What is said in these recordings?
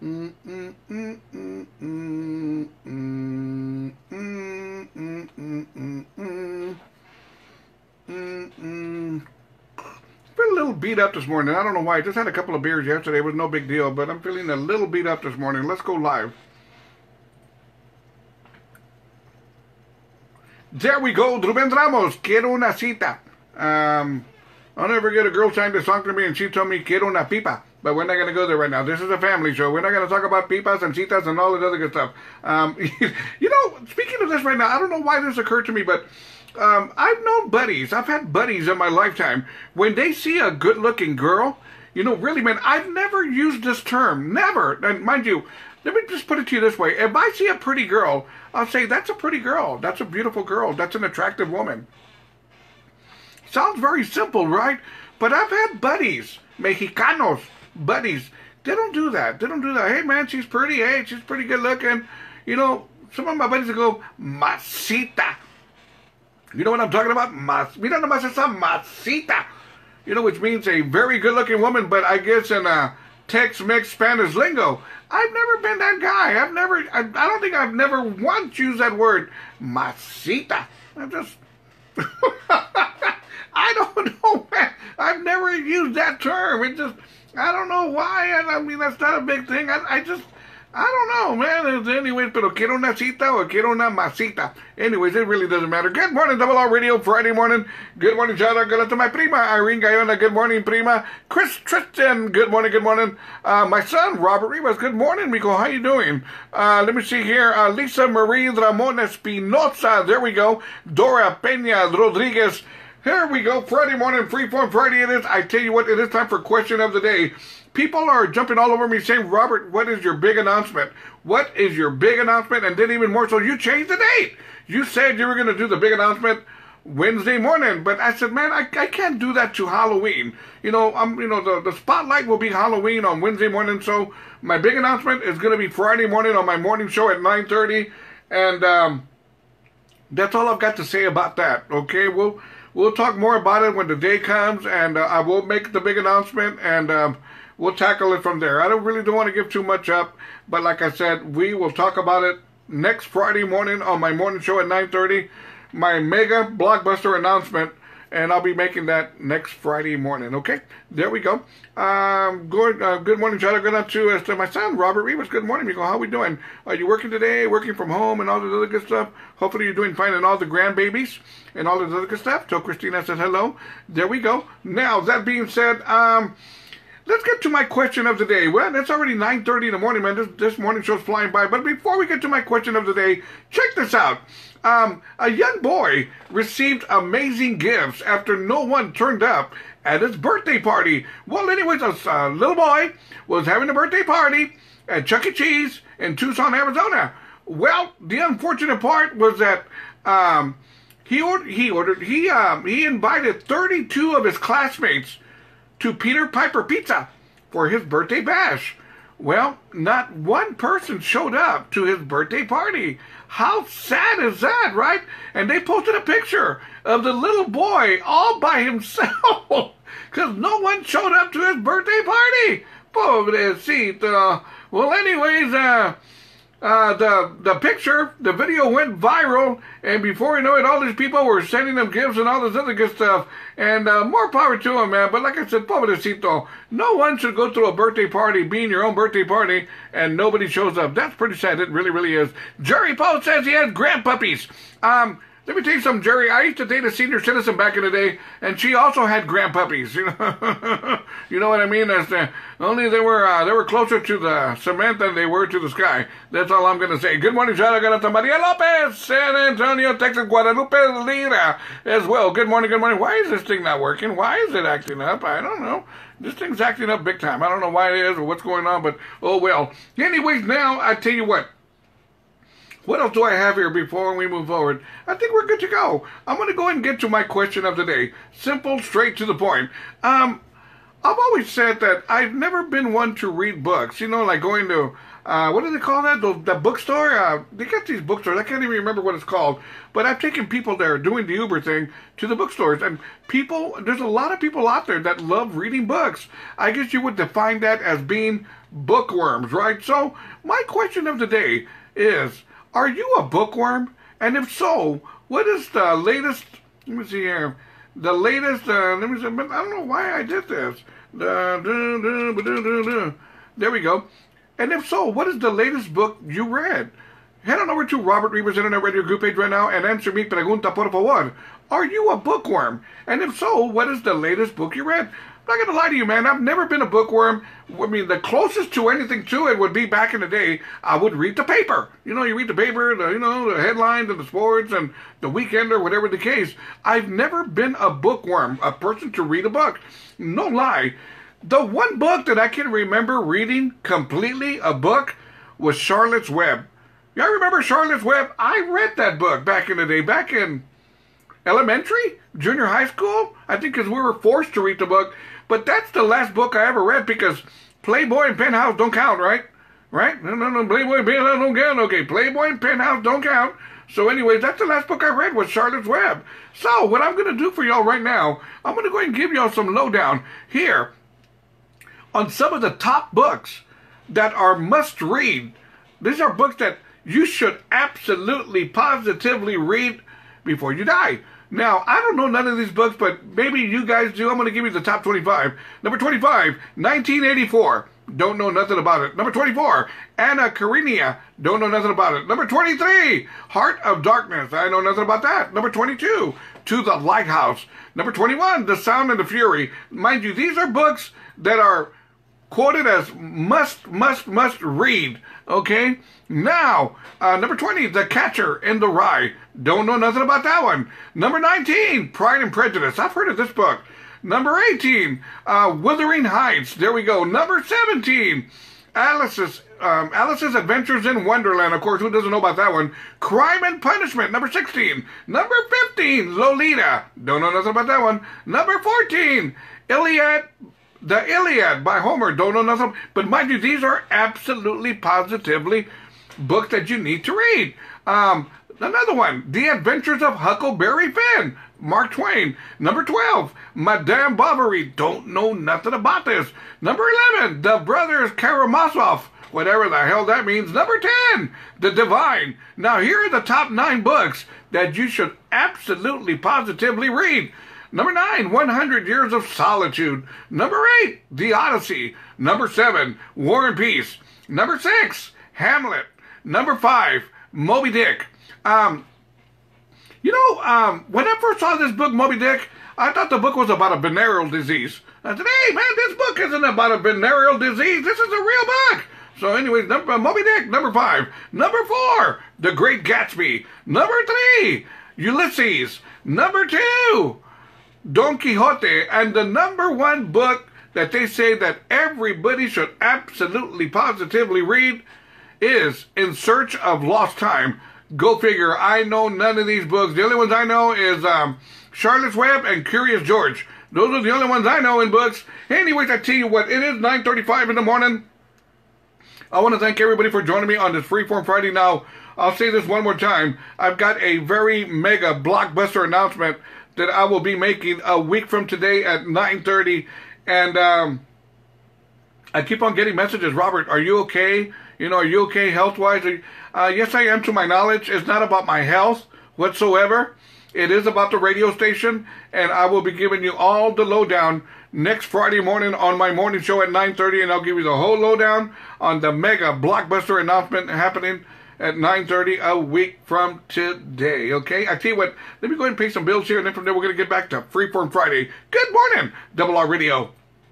Mm, mm, mm, mm, mm, mm, mm, mm, mm, mm, mm, mm, mm. Been a little beat up this morning. I don't know why. I just had a couple of beers yesterday. It was no big deal, but I'm feeling a little beat up this morning. Let's go live. There we go. Rubén Ramos. Quiero una cita. I'll never get a girl sang this song to me and she told me quiero una pipa. But we're not going to go there right now. This is a family show. We're not going to talk about pipas and citas and all this other good stuff. You know, speaking of this right now, I don't know why this occurred to me, but I've known buddies. I've had buddies in my lifetime. When they see a good-looking girl, you know, really, man, I've never used this term. Never. And mind you, let me just put it to you this way. If I see a pretty girl, I'll say, that's a pretty girl. That's a beautiful girl. That's an attractive woman. Sounds very simple, right? But I've had buddies, Mexicanos, buddies. They don't do that. They don't do that. Hey, man, she's pretty. Hey, she's pretty good looking. You know, some of my buddies will go, masita. You know what I'm talking about? Mira nomás esa masita. You know, which means a very good looking woman, but I guess in Tex-Mex Spanish lingo. I've never been that guy. I don't think I've never once used that word, masita. I'm just... I don't know, man. I've never used that term. It just, I don't know why. I mean, that's not a big thing. I don't know, man. Anyways, pero quiero una cita o quiero una masita. Anyways, it really doesn't matter. Good morning, Double R Radio, Friday morning. Good morning, shout out to my prima, Irene Gayona. Good morning, prima. Chris Tristan, good morning, good morning. My son, Robert Rivas, good morning, Mico. How you doing? Let me see here. Lisa Marie Ramon Espinosa, there we go. Dora Peña Rodriguez. Here we go, Friday morning, Freeform Friday it is. I tell you what, it is time for question of the day. People are jumping all over me saying, Robert, what is your big announcement? What is your big announcement? And then even more so, you changed the date. You said you were going to do the big announcement Wednesday morning. But I said, man, I can't do that to Halloween. You know, the spotlight will be Halloween on Wednesday morning. So my big announcement is going to be Friday morning on my morning show at 9:30. And that's all I've got to say about that. Okay, We'll talk more about it when the day comes, and I will make the big announcement, and we'll tackle it from there. I don't want to give too much up, but like I said, we will talk about it next Friday morning on my morning show at 9:30, my mega blockbuster announcement, and I'll be making that next Friday morning, okay? There we go. Good morning, shout out to my son, Robert Rivas. Good morning, Mico. How are we doing? Are you working today, working from home, and all this other good stuff? Hopefully you're doing fine, and all the grandbabies, and all this other good stuff. Till Christina says hello. There we go. Now, that being said, let's get to my question of the day. Well, it's already 9:30 in the morning, man. This morning show's flying by. But before we get to my question of the day, check this out. A young boy received amazing gifts after no one turned up at his birthday party. Well, anyways, a little boy was having a birthday party at Chuck E. Cheese in Tucson, Arizona. Well, the unfortunate part was that he invited 32 of his classmates to Peter Piper Pizza for his birthday bash. Well, not one person showed up to his birthday party. How sad is that, right? And they posted a picture of the little boy all by himself because no one showed up to his birthday party. Pobrecito. Well, anyways, the picture, the video went viral, and before you know it, all these people were sending them gifts and all this other good stuff, and more power to them, man. But like I said, pobrecito, no one should go to a birthday party, being your own birthday party, and nobody shows up. That's pretty sad. It really, really is. Jerry Poe says he has grandpuppies. Let me tell you something, Jerry. I used to date a senior citizen back in the day, and she also had grandpuppies. You know, you know what I mean? Only they were closer to the cement than they were to the sky. That's all I'm gonna say. Good morning, shout out to Maria Lopez, San Antonio, Texas, Guadalupe Lira as well. Good morning, good morning. Why is this thing not working? Why is it acting up? I don't know. This thing's acting up big time. I don't know why it is or what's going on, but oh well. Anyways, now I tell you what. What else do I have here before we move forward? I think we're good to go. I'm going to go ahead and get to my question of the day. Simple, straight to the point. I've always said that I've never been one to read books. You know, like going to, what do they call that? The bookstore? They got these bookstores. I can't even remember what it's called. But I've taken people there doing the Uber thing to the bookstores. And there's a lot of people out there that love reading books. I guess you would define that as being bookworms, right? So my question of the day is, are you a bookworm? And if so, what is the latest, let me see here, the latest, let me see, but I don't know why I did this. There we go. And if so, what is the latest book you read? Head on over to Robert Reber's Internet Radio Group page right now and answer mi pregunta, por favor. Are you a bookworm? And if so, what is the latest book you read? I'm not going to lie to you, man. I've never been a bookworm. I mean, the closest to anything to it would be back in the day, I would read the paper. You know, you read the paper, the headlines and the sports and the weekend or whatever the case. I've never been a bookworm, a person to read a book. No lie. The one book that I can remember reading completely, a book, was Charlotte's Web. Y'all remember Charlotte's Web? I read that book back in the day, back in elementary, junior high school, I think, because we were forced to read the book. But that's the last book I ever read, because Playboy and Penthouse don't count, right? Right? No, Playboy and Penthouse don't count. Okay, Playboy and Penthouse don't count. So anyways, that's the last book I read was Charlotte's Web. So what I'm going to do for y'all right now, I'm going to go ahead and give y'all some lowdown here on some of the top books that are must read. These are books that you should absolutely, positively read before you die. Now, I don't know none of these books, but maybe you guys do. I'm going to give you the top 25. Number 25, 1984. Don't know nothing about it. Number 24, Anna Karenina. Don't know nothing about it. Number 23, Heart of Darkness. I know nothing about that. Number 22, To the Lighthouse. Number 21, The Sound and the Fury. Mind you, these are books that are quoted as must read. Okay? Now, number 20, The Catcher in the Rye. Don't know nothing about that one. Number 19, Pride and Prejudice. I've heard of this book. Number 18, Wuthering Heights. There we go. Number 17, Alice's Adventures in Wonderland. Of course, who doesn't know about that one? Crime and Punishment. Number 16. Number 15, Lolita. Don't know nothing about that one. Number 14, The Iliad by Homer. Don't know nothing. But mind you, these are absolutely, positively books that you need to read. Another one, The Adventures of Huckleberry Finn, Mark Twain. Number 12, Madame Bovary. Don't know nothing about this. Number 11, The Brothers Karamazov. Whatever the hell that means. Number 10, The Divine. Now, here are the top 9 books that you should absolutely, positively read. Number 9, 100 Years of Solitude. Number 8, The Odyssey. Number 7, War and Peace. Number 6, Hamlet. Number 5, Moby Dick. When I first saw this book, Moby Dick, I thought the book was about a venereal disease. I said, hey, man, this book isn't about a venereal disease. This is a real book. So anyways, Moby Dick, number 5. Number 4, The Great Gatsby. Number 3, Ulysses. Number 2, Don Quixote. And the number 1 book that they say that everybody should absolutely, positively read is In Search of Lost Time. Go figure. I know none of these books. The only ones I know is Charlotte's Web and Curious George. Those are the only ones I know in books. Anyways, I tell you what, it is 9:35 in the morning. I want to thank everybody for joining me on this Freeform Friday. Now, I'll say this one more time. I've got a very mega blockbuster announcement that I will be making a week from today at 9:30. And I keep on getting messages. Robert, are you okay? Are you okay health-wise? Yes, I am, to my knowledge. It's not about my health whatsoever. It is about the radio station, and I will be giving you all the lowdown next Friday morning on my morning show at 9:30, and I'll give you the whole lowdown on the mega blockbuster announcement happening at 9:30 a week from today, okay? I tell you what, let me go ahead and pay some bills here, and then from there we're going to get back to Freeform Friday. Good morning, Double R Radio.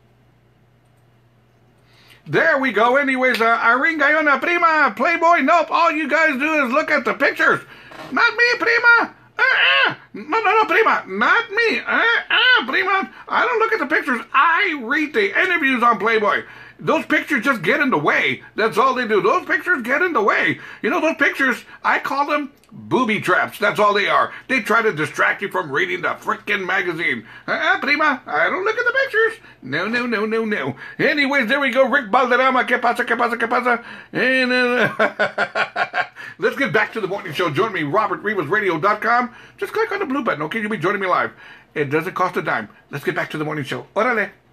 There we go. Anyways, Irene Guyona, prima, Playboy, nope. All you guys do is look at the pictures. Not me, prima. No, prima. Not me. Prima. I don't look at the pictures. I read the interviews on Playboy. Those pictures just get in the way. That's all they do. Those pictures get in the way. Those pictures, I call them booby traps. That's all they are. They try to distract you from reading the frickin' magazine. Prima, I don't look at the pictures. No. Anyways, there we go. Rick Balderrama. ¿Qué pasa? And let's get back to the morning show. Join me, RobertRivasRadio.com. Just click on the blue button, okay? You'll be joining me live. It doesn't cost a dime. Let's get back to the morning show. Órale.